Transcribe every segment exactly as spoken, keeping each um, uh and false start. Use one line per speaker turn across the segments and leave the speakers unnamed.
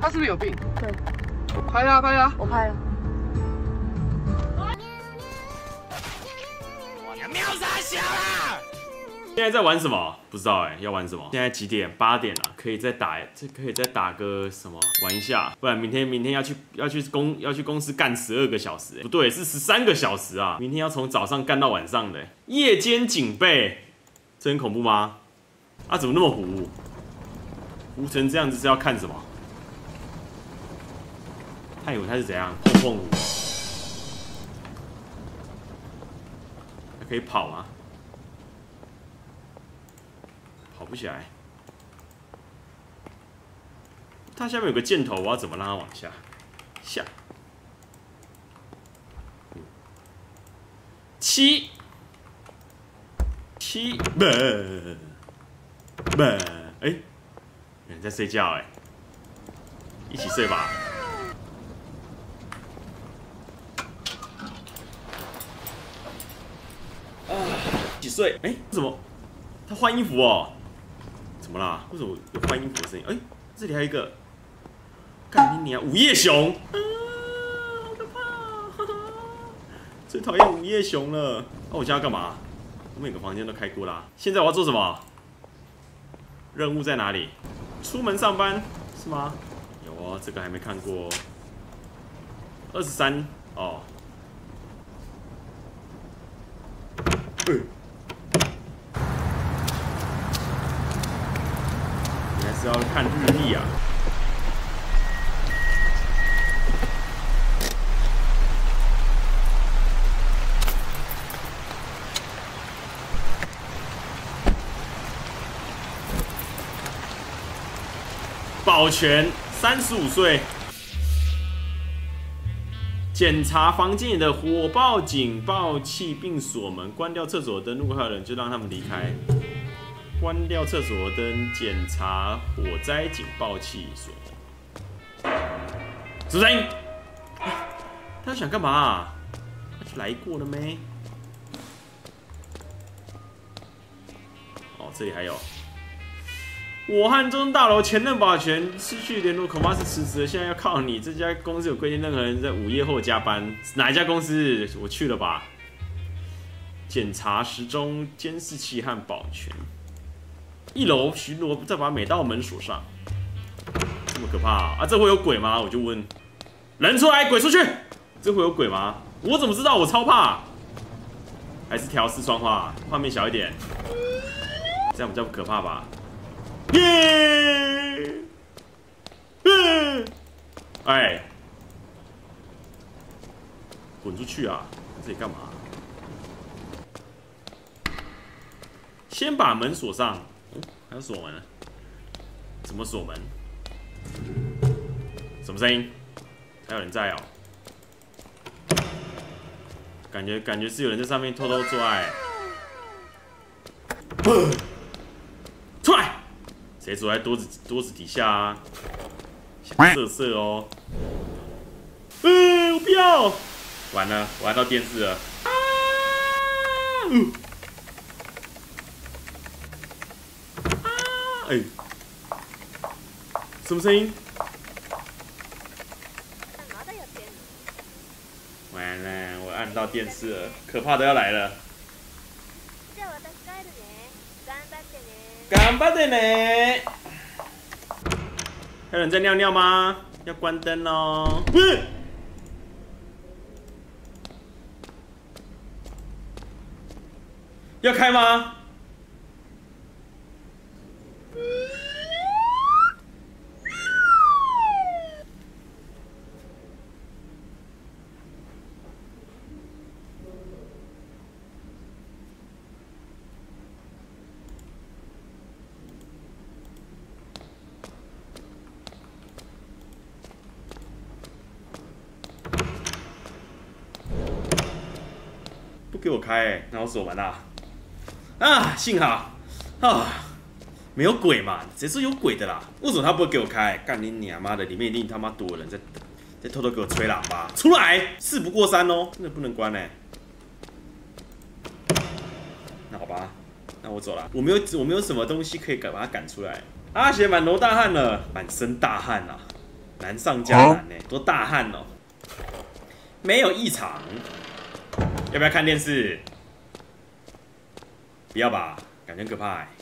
他是不是有病？
对，
拍他，拍他。
我拍了。
你喵啥小啦？
现在在玩什么？不知道哎、欸，要玩什么？现在几点？八点了，可以再打，这可以再打个什么？玩一下，不然明天明天要去要去公要去公司干十二个小时、欸，不对，是十三个小时啊！明天要从早上干到晚上的、欸，夜间警备，这很恐怖吗？啊，怎么那么糊？糊成这样子是要看什么？他以为他是怎样碰碰糊？还可以跑吗？跑不起来。它下面有个箭头，我要怎么让它往下？下。七。七。不。不。哎，有人在睡觉哎、欸，一起睡吧。啊，一起睡。哎，怎么？他换衣服哦？怎么啦？为什么有换衣服的声音？哎、欸，这里还有一个，干你娘！午夜熊，啊，好可怕、啊！最讨厌午夜熊了。那、啊、我现在要干嘛？我每个房间都开过啦。现在我要做什么？任务在哪里？出门上班是吗？有哦，这个还没看过。二十三哦。嗯。是要看日历啊。保全，三十五岁，检查房间里的火爆警报器并锁门，关掉厕所灯。如果还有人，就让他们离开。关掉厕所灯，检查火灾警报器锁。什么声音？他想干嘛、啊？他去来过了没？哦，这里还有。我和中大楼前任保全失去联络，恐怕是辞职了。现在要靠你。这家公司有规定，任何人在午夜后加班。哪一家公司？我去了吧。检查时钟、监视器和保全。一楼巡逻，再把每道门锁上。这么可怕啊！啊，这会有鬼吗？我就问。人出来，鬼出去。这会有鬼吗？我怎么知道？我超怕。还是调视窗画，画面小一点，这样比较不可怕吧？耶！嗯，哎，滚出去啊！这里干嘛？先把门锁上。哦，还要锁门？怎么锁门？什么声音？还有人在哦。感觉感觉是有人在上面偷偷做爱。出来！谁坐在桌子桌子底下啊？想色色哦。嗯，我不要！完了，我按到电视了。啊！嗯。啊！哎，什么声音？完了，我按到电视了，可怕的要来了。干巴的呢？还有人在尿尿吗？要关灯哦。嗯。要开吗？不给我开、欸，那我锁门啊！啊，幸好啊，没有鬼嘛，谁说有鬼的啦？为什么他不会给我开？干你娘妈的！里面一定他妈多人在在偷偷给我吹喇叭，出来！事不过三哦，真的不能关哎、欸。那好吧，那我走了。我没有我没有什么东西可以赶把他赶出来。阿贤满头大汗了，满身大汗啊！ 难上加难呢、欸，多大汗哦、喔！没有异常，要不要看电视？不要吧，感觉很可怕、欸。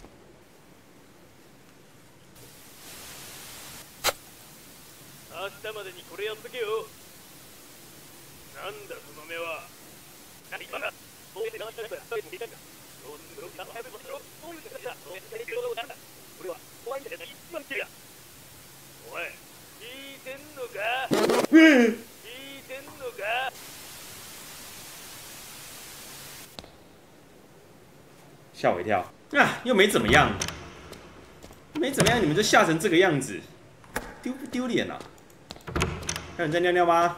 明日までにこれやっとけよ。なんだその目は。何今だ。そうやって流したやつが誰も聞いたんか。そうするとな早くしろ。そういう人たちだ。そうやって病気なんだ。これは怖いんだけど一番きれいだ。おい、聞いてんのか？聞いてんのか？
吓我一跳啊！又没怎么样，没怎么样，你们就吓成这个样子，丢不丢脸啊？还有人在尿尿吗？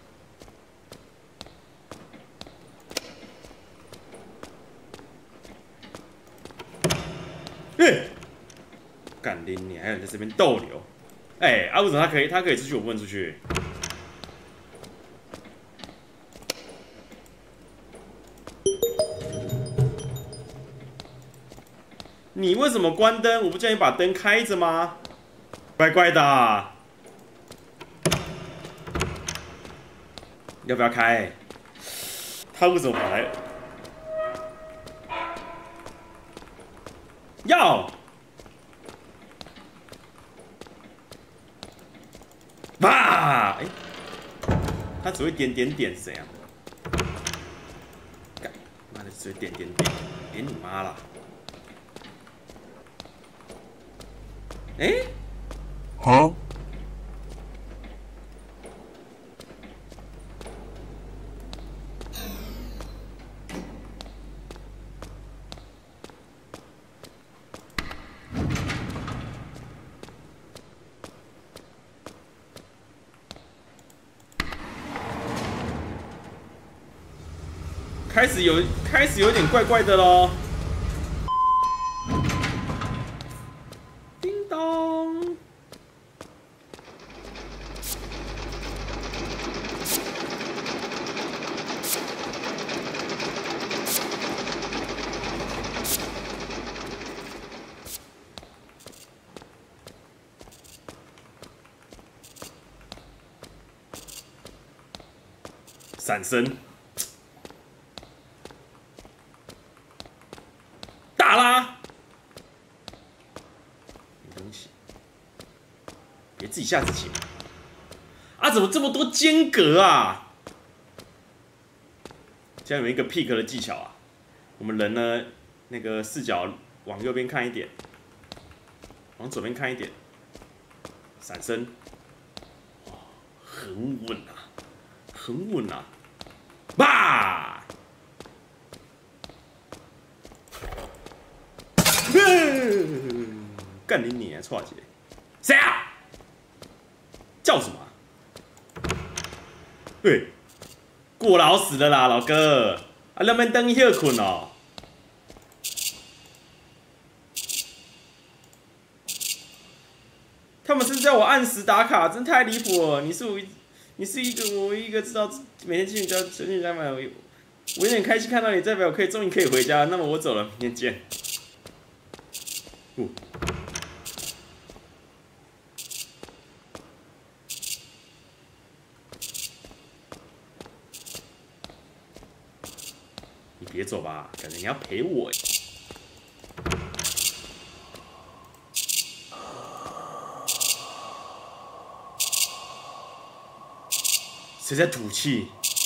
哎，干拎你！还有人在这边逗留。哎、欸，啊，为什么他可以？他可以出去，我不能出去？你为什么关灯？我不叫你把灯开着吗？怪怪的、啊。要不要开？他为什么跑来？要！吧！哎、欸，他只会点点点是怎样？干，妈的，只会点点点，点你妈啦！哎、欸，
好。
开始有开始有点怪怪的咯。叮咚！闪身。打啦！没东西，别自己吓自己嘛！啊，怎么这么多间隔啊？现在有一个 pick 的技巧啊，我们人呢，那个视角往右边看一点，往左边看一点，闪身，哇，很稳啊，很稳啊，吧！干你你啊，错姐！谁啊？叫什么、啊？对、欸，过劳死了啦，老哥！啊，那边灯休困哦。他们是叫我按时打卡，真太离谱了！你是我，你是一个我一个知道每天进家存进家买，我有点开心看到你，代表我可以终于可以回家。那么我走了，明天见。哦你别走吧，感觉你要陪我。谁在吐气？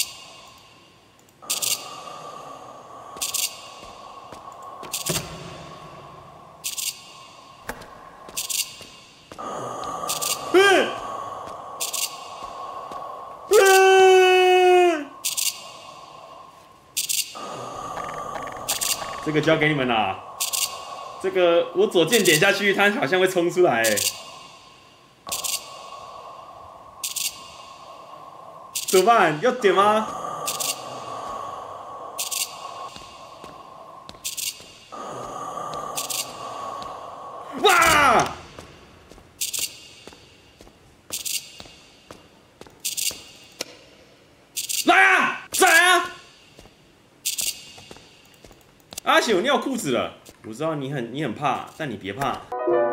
这个交给你们啦。这个我左键点下去，它好像会冲出来、欸。怎么办？要点吗？哇！来啊！再来啊！阿喜，我尿裤子了。我知道你很你很怕，但你别怕。